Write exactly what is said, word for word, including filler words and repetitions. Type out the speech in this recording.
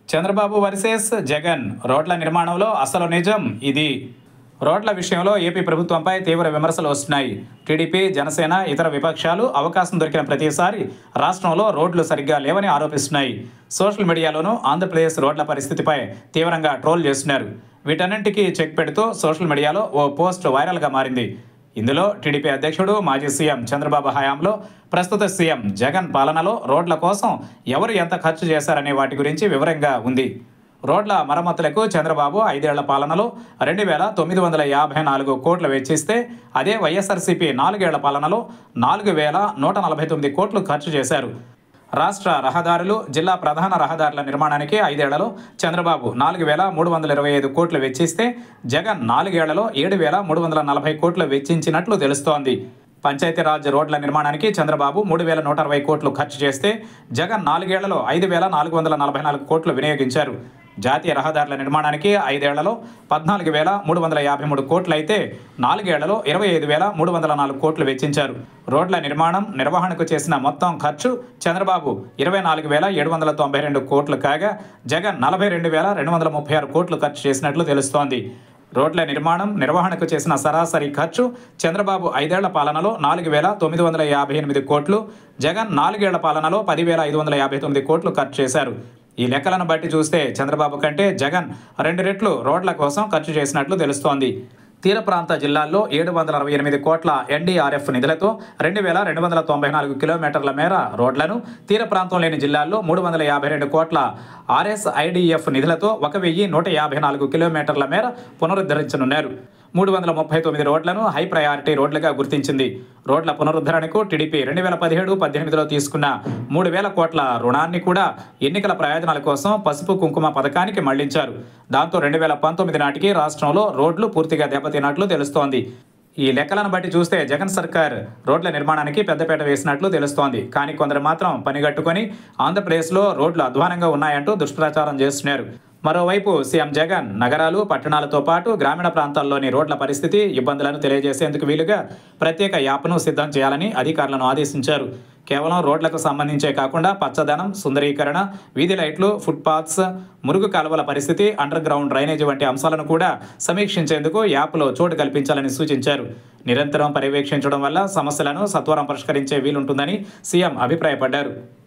Chandrababu versus Jagan రోడ్ల నిర్మాణంలో అసలు నిజం ఇది. రోడ్ల విషయంలో ఏపీ ప్రభుత్వంపై తీవ్ర విమర్శలు వస్తున్నాయి. టీడీపీ, జనసేన, ఇతర విపక్షాలు అవకాశం దొరికిన ప్రతిసారి రాష్ట్రంలో రోడ్లు సరిగ్గా లేవని ఆరోపిస్తున్నాయి. సోషల్ మీడియాలోనూ ఆంధ్రప్రదేశ్ రోడ్ల పరిస్థితిపై తీవ్రంగా ట్రోల్ చేస్తున్నారు. వీటన్నింటికీ చెక్ పెడుతూ సోషల్ మీడియాలో ఓ పోస్ట్ వైరల్గా మారింది. ఇందులో టీడీపీ అధ్యక్షుడు, మాజీ సీఎం చంద్రబాబు హయాంలో ప్రస్తుత సీఎం జగన్ పాలనలో రోడ్ల కోసం ఎవరు ఎంత ఖర్చు చేశారనే వాటి గురించి వివరంగా ఉంది. రోడ్ల మరమ్మతులకు చంద్రబాబు ఐదేళ్ల పాలనలో రెండు వేల తొమ్మిది వందల యాభై నాలుగు కోట్లు వెచ్చిస్తే, అదే వైఎస్ఆర్సీపీ నాలుగేళ్ల పాలనలో నాలుగు వేల నూట నలభై తొమ్మిది కోట్లు ఖర్చు చేశారు. రాష్ట్ర రహదారులు, జిల్లా ప్రధాన రహదారుల నిర్మాణానికి ఐదేళ్లలో చంద్రబాబు నాలుగు వేల మూడు వందల ఇరవై ఐదు కోట్లు వెచ్చిస్తే, జగన్ నాలుగేళ్లలో ఏడు వేల మూడు వందల నలభై కోట్లు వెచ్చించినట్లు తెలుస్తోంది. పంచాయతీరాజ్ రోడ్ల నిర్మాణానికి చంద్రబాబు మూడు వేల నూట అరవై కోట్లు ఖర్చు చేస్తే, జగన్ నాలుగేళ్లలో ఐదు వేల నాలుగు వందల నలభై నాలుగు కోట్లు వినియోగించారు. జాతీయ రహదారుల నిర్మాణానికి ఐదేళ్లలో పద్నాలుగు వేల మూడు వందల యాభై మూడు కోట్లు అయితే, నాలుగేళ్లలో ఇరవై ఐదు వేల మూడు వందల నాలుగు కోట్లు వెచ్చించారు. రోడ్ల నిర్మాణం, నిర్వహణకు చేసిన మొత్తం ఖర్చు చంద్రబాబు ఇరవై నాలుగు వేల ఏడు వందల తొంభై రెండు కోట్లు కాగా, జగన్ నలభై రెండు వేల రెండు వందల ముప్పై ఆరు కోట్లు ఖర్చు చేసినట్లు తెలుస్తోంది. రోడ్ల నిర్మాణం, నిర్వహణకు చేసిన సరాసరి ఖర్చు చంద్రబాబు ఐదేళ్ల పాలనలో నాలుగు వేల తొమ్మిది వందల యాభై ఎనిమిది కోట్లు, జగన్ నాలుగేళ్ల పాలనలో పది వేల ఐదు వందల యాభై తొమ్మిది కోట్లు ఖర్చు చేశారు. ఈ లెక్కలను బట్టి చూస్తే చంద్రబాబు కంటే జగన్ రెండు రెట్లు రోడ్ల కోసం ఖర్చు చేసినట్లు తెలుస్తోంది. తీర ప్రాంత జిల్లాల్లో ఏడు వందల అరవై ఎనిమిది కోట్ల ఎన్డీఆర్ఎఫ్ నిధులతో రెండు వేల రెండు వందల తొంభై నాలుగు కిలోమీటర్ల మేర రోడ్లను, తీర ప్రాంతం లేని జిల్లాల్లో మూడు వందల యాభై రెండు కోట్ల ఆర్ఎస్ఐడిఎఫ్ నిధులతో ఒక వెయ్యి నూట యాభై నాలుగు కిలోమీటర్ల మేర పునరుద్ధరించనున్నారు. మూడు వందల ముప్పై తొమ్మిది రోడ్లను హై ప్రయారిటీ రోడ్లుగా గుర్తించింది. రోడ్ల పునరుద్ధరణకు టీడీపీ రెండు వేల పదిహేడు పద్దెనిమిదిలో తీసుకున్న మూడు వేల కోట్ల రుణాన్ని కూడా ఎన్నికల ప్రయోజనాల కోసం పసుపు కుంకుమ పథకానికి మళ్లించారు. దాంతో రెండు వేల పంతొమ్మిది నాటికి రాష్ట్రంలో రోడ్లు పూర్తిగా దెబ్బతిన్నట్లు తెలుస్తోంది. ఈ లెక్కలను బట్టి చూస్తే జగన్ సర్కార్ రోడ్ల నిర్మాణానికి పెద్దపీట వేసినట్లు తెలుస్తోంది. కానీ కొందరు మాత్రం పనిగట్టుకొని ఆంధ్రప్రదేశ్లో రోడ్లు అధ్వానంగా ఉన్నాయంటూ దుష్ప్రచారం చేస్తున్నారు. మరోవైపు సీఎం జగన్ నగరాలు, పట్టణాలతో పాటు గ్రామీణ ప్రాంతాల్లోని రోడ్ల పరిస్థితి, ఇబ్బందులను తెలియజేసేందుకు వీలుగా ప్రత్యేక యాప్ను సిద్ధం చేయాలని అధికారులను ఆదేశించారు. కేవలం రోడ్లకు సంబంధించే కాకుండా పచ్చదనం, సుందరీకరణ, వీధి లైట్లు, ఫుట్పాత్స్, మురుగు కాలువల పరిస్థితి, అండర్ గ్రౌండ్ డ్రైనేజీ వంటి అంశాలను కూడా సమీక్షించేందుకు యాప్లో చోటు కల్పించాలని సూచించారు. నిరంతరం పర్యవేక్షించడం వల్ల సమస్యలను సత్వరం పరిష్కరించే వీలుంటుందని సీఎం అభిప్రాయపడ్డారు.